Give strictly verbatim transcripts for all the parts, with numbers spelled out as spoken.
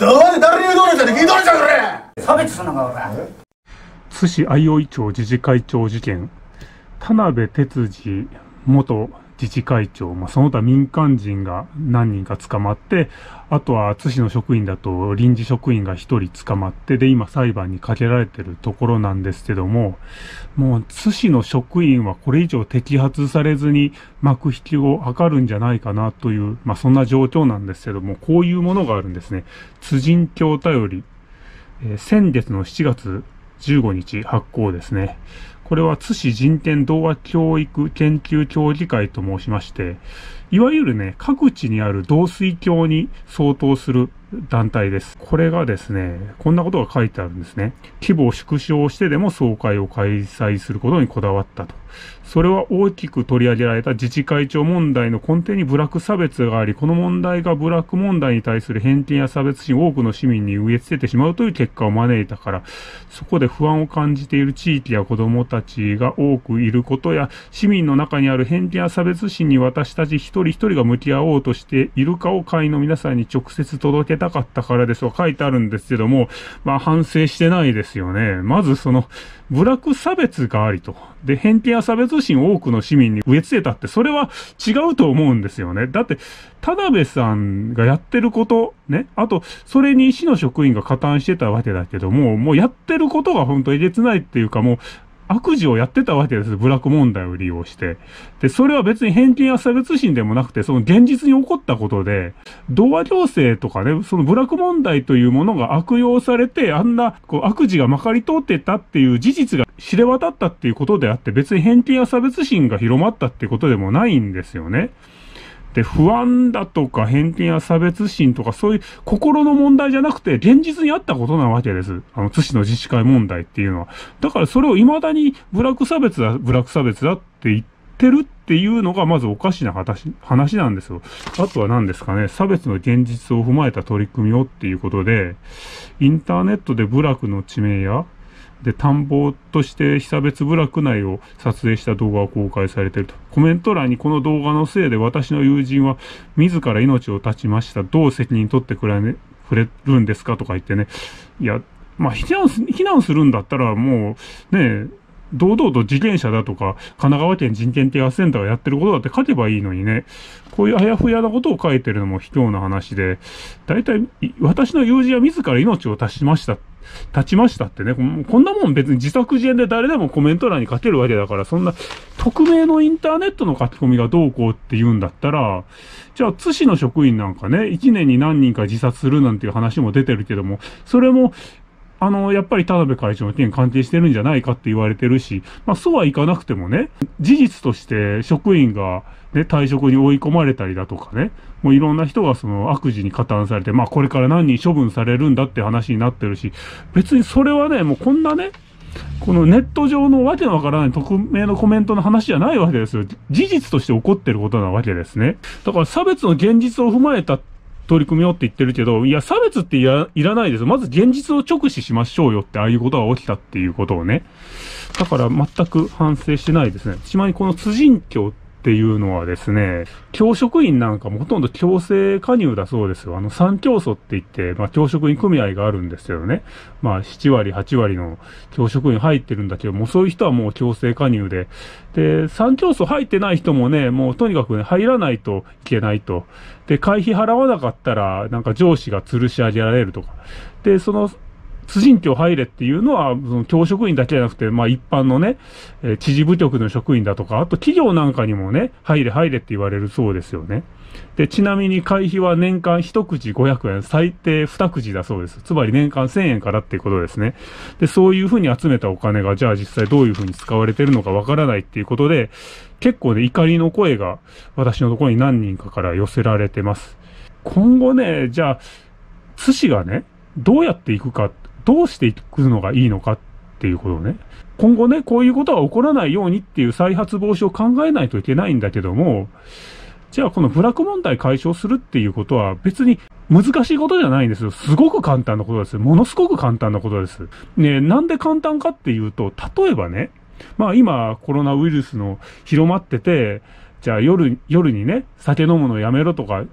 誰誰にどうしたって聞いとるじゃんこれ。 差別すんのかおら。 津市相生町自治会長事件、田辺哲司元自治会長、まあ、その他民間人が何人か捕まって、あとは津市の職員だと臨時職員が一人捕まって、で、今裁判にかけられてるところなんですけども、もう津市の職員はこれ以上摘発されずに幕引きを図るんじゃないかなという、まあ、そんな状況なんですけども、こういうものがあるんですね。津人協便り、えー、先月のしちがつじゅうごにち発行ですね。これは津市人権童話教育研究協議会と申しまして、いわゆるね、各地にある同水教に相当する団体です。これがですね、こんなことが書いてあるんですね。規模を縮小してでも総会を開催することにこだわったと。それは大きく取り上げられた自治会長問題の根底に部落差別があり、この問題が部落問題に対する偏見や差別心を多くの市民に植え付けてしまうという結果を招いたから、そこで不安を感じている地域や子どもたちが多くいることや、市民の中にある偏見や差別心に私たち一人一人が向き合おうとしているかを会の皆さんに直接届けたかったからですと書いてあるんですけども、まあ反省してないですよね。まずその、部落差別がありと。で、偏見や差別心を多くの市民に植え付けたって、それは違うと思うんですよね。だって、田辺さんがやってること、ね。あと、それに市の職員が加担してたわけだけども、もうやってることが本当えげつないっていうかもう、悪事をやってたわけです。部落問題を利用して。で、それは別に偏見や差別心でもなくて、その現実に起こったことで、童話行政とかね、その部落問題というものが悪用されて、あんな、こう、悪事がまかり通ってたっていう事実が知れ渡ったっていうことであって、別に偏見や差別心が広まったっていうことでもないんですよね。で、不安だとか偏見や差別心とかそういう心の問題じゃなくて現実にあったことなわけです。あの、津市の自治会問題っていうのは。だからそれを未だに部落差別だ、部落差別だって言ってるっていうのがまずおかしな話、話なんですよ。あとは何ですかね、差別の現実を踏まえた取り組みをっていうことで、インターネットで部落の地名やで、田んぼとして被差別部落内を撮影した動画を公開されていると。コメント欄にこの動画のせいで私の友人は自ら命を絶ちました。どう責任取ってくれ、ね、くれるんですかとか言ってね。いや、まあ、避難す、避難するんだったらもう、ね、堂々と自転車だとか、神奈川県人権啓発センターがやってることだって書けばいいのにね。こういうあやふやなことを書いてるのも卑怯な話で、大体、私の友人は自ら命を絶ちました。立ちましたってね。こんなもん別に自作自演で誰でもコメント欄に書けるわけだから、そんな匿名のインターネットの書き込みがどうこうって言うんだったら、じゃあ津市の職員なんかね、一年に何人か自殺するなんていう話も出てるけども、それも、あの、やっぱり田辺会長の件関係してるんじゃないかって言われてるし、まあそうはいかなくてもね、事実として職員がね、退職に追い込まれたりだとかね、もういろんな人がその悪事に加担されて、まあこれから何人処分されるんだって話になってるし、別にそれはね、もうこんなね、このネット上のわけのわからない匿名のコメントの話じゃないわけですよ。事実として起こってることなわけですね。だから差別の現実を踏まえた取り組みをって言ってるけど、いや、差別っていら、いらないです。まず現実を直視しましょうよって、ああいうことが起きたっていうことをね。だから全く反省してないですね。ちなみにこの津人協っていうのはですね、教職員なんかもほとんど強制加入だそうですよ。あの、三教組って言って、まあ、教職員組合があるんですけどね。まあ、ななわり、はちわりの教職員入ってるんだけど、もうそういう人はもう強制加入で。で、三教組入ってない人もね、もうとにかくね、入らないといけないと。で、会費払わなかったら、なんか上司が吊るし上げられるとか。で、その、津人協入れっていうのは、その教職員だけじゃなくて、まあ一般のね、えー、知事部局の職員だとか、あと企業なんかにもね、入れ入れって言われるそうですよね。で、ちなみに会費は年間一口ごひゃくえん、最低二口だそうです。つまり年間せんえんからっていうことですね。で、そういうふうに集めたお金が、じゃあ実際どういうふうに使われてるのかわからないっていうことで、結構ね、怒りの声が私のところに何人かから寄せられてます。今後ね、じゃあ、津市がね、どうやっていくか、どうしていくのがいいのかっていうことをね。今後ね、こういうことが起こらないようにっていう再発防止を考えないといけないんだけども、じゃあこの部落問題解消するっていうことは別に難しいことじゃないんですよ。すごく簡単なことです。ものすごく簡単なことです。ね、なんで簡単かっていうと、例えばね、まあ今コロナウイルスの広まってて、じゃあ夜、夜にね、酒飲むのやめろとか、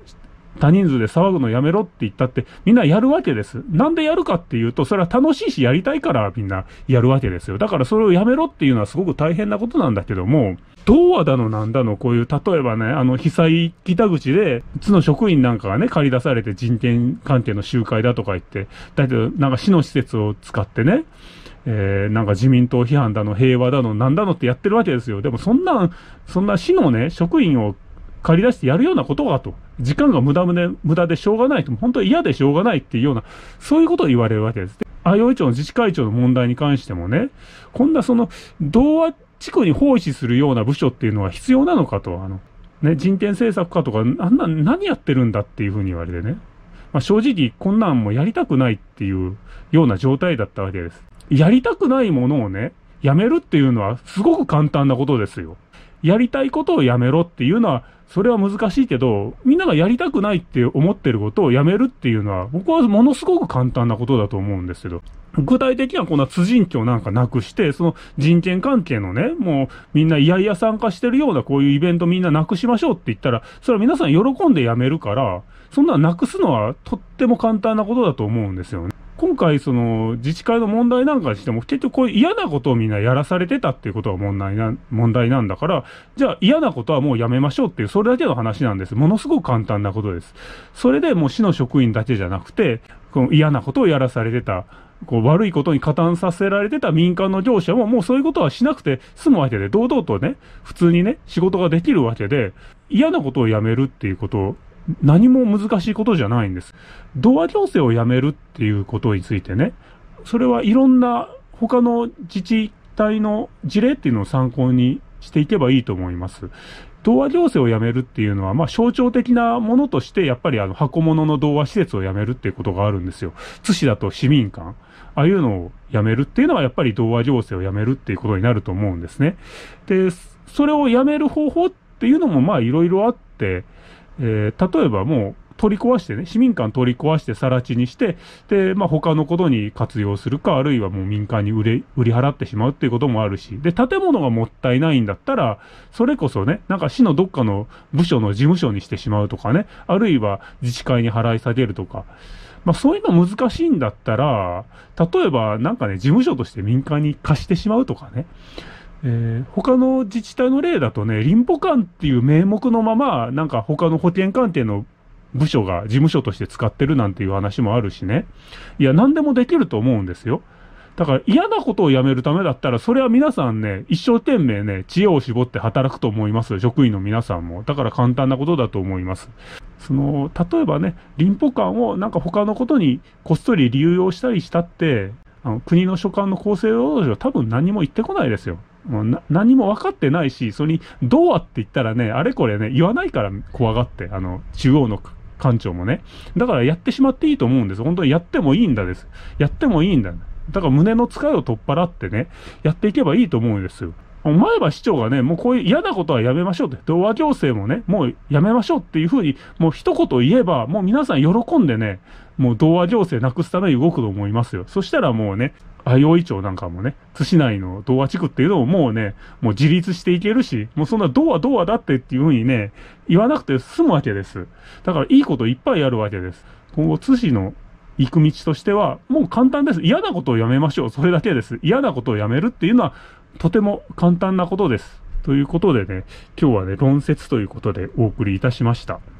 多人数で騒ぐのやめろって言ったってみんなやるわけです。なんでやるかっていうと、それは楽しいしやりたいからみんなやるわけですよ。だからそれをやめろっていうのはすごく大変なことなんだけども、童話だのなんだのこういう、例えばね、あの被災北口で、津の職員なんかがね、借り出されて人権関係の集会だとか言って、だけどなんか市の施設を使ってね、えー、なんか自民党批判だの平和だのなんだのってやってるわけですよ。でもそんな、そんな市のね、職員を借り出してやるようなことがと、時間が無駄で、無駄でしょうがないと、本当に嫌でしょうがないっていうような、そういうことを言われるわけです。相生町の自治会長の問題に関してもね、こんなその、童話地区に放置するような部署っていうのは必要なのかと、あの、ね、人権政策課とか、あんな、何やってるんだっていうふうに言われてね。まあ、正直、こんなんもやりたくないっていうような状態だったわけです。やりたくないものをね、やめるっていうのはすごく簡単なことですよ。やりたいことをやめろっていうのは、それは難しいけど、みんながやりたくないって思ってることをやめるっていうのは、僕はものすごく簡単なことだと思うんですけど、具体的にはこんな津人協なんかなくして、その人権関係のね、もうみんないやいや参加してるようなこういうイベントみんななくしましょうって言ったら、それは皆さん喜んでやめるから、そんななくすのはとっても簡単なことだと思うんですよね。今回その自治会の問題なんかにしても結局こういう嫌なことをみんなやらされてたっていうことが問題な、問題なんだから、じゃあ嫌なことはもうやめましょうっていうそれだけの話なんです。ものすごく簡単なことです。それでもう市の職員だけじゃなくて、この嫌なことをやらされてた、こう悪いことに加担させられてた民間の業者ももうそういうことはしなくて済むわけで、堂々とね、普通にね、仕事ができるわけで、嫌なことをやめるっていうことを何も難しいことじゃないんです。童話行政をやめるっていうことについてね、それはいろんな他の自治体の事例っていうのを参考にしていけばいいと思います。童話行政をやめるっていうのは、まあ象徴的なものとして、やっぱりあの箱物の童話施設をやめるっていうことがあるんですよ。津市だと市民館。ああいうのをやめるっていうのは、やっぱり童話行政をやめるっていうことになると思うんですね。で、それをやめる方法っていうのもまあいろいろあって、えー、例えばもう取り壊してね、市民館取り壊して更地にして、で、まあ他のことに活用するか、あるいはもう民間に売れ、売り払ってしまうっていうこともあるし、で、建物がもったいないんだったら、それこそね、なんか市のどっかの部署の事務所にしてしまうとかね、あるいは自治会に払い下げるとか、まあそういうの難しいんだったら、例えばなんかね、事務所として民間に貸してしまうとかね、えー、他の自治体の例だとね、林保館っていう名目のまま、なんか他の保険関係の部署が事務所として使ってるなんていう話もあるしね。いや、何でもできると思うんですよ。だから嫌なことをやめるためだったら、それは皆さんね、一生懸命ね、知恵を絞って働くと思いますよ。職員の皆さんも。だから簡単なことだと思います。その、例えばね、林保館をなんか他のことにこっそり利用したりしたって、あの国の所管の厚生労働省は多分何も言ってこないですよ。もうな何も分かってないし、それにどうはって言ったらね、あれこれね、言わないから怖がって、あの、中央の官庁もね。だからやってしまっていいと思うんです。本当にやってもいいんだです。やってもいいんだ。だから胸の使いを取っ払ってね、やっていけばいいと思うんですよ。前歯市長がね、もうこういう嫌なことはやめましょうって、童話行政もね、もうやめましょうっていうふうに、もう一言言えば、もう皆さん喜んでね、もう童話行政なくすために動くと思いますよ。そしたらもうね、相生町なんかもね、津市内の童話地区っていうのももうね、もう自立していけるし、もうそんな童話童話だってっていうふうにね、言わなくて済むわけです。だからいいこといっぱいあるわけです。今後津市の行く道としては、もう簡単です。嫌なことをやめましょう。それだけです。嫌なことをやめるっていうのは、とても簡単なことです。ということでね、今日はね、論説ということでお送りいたしました。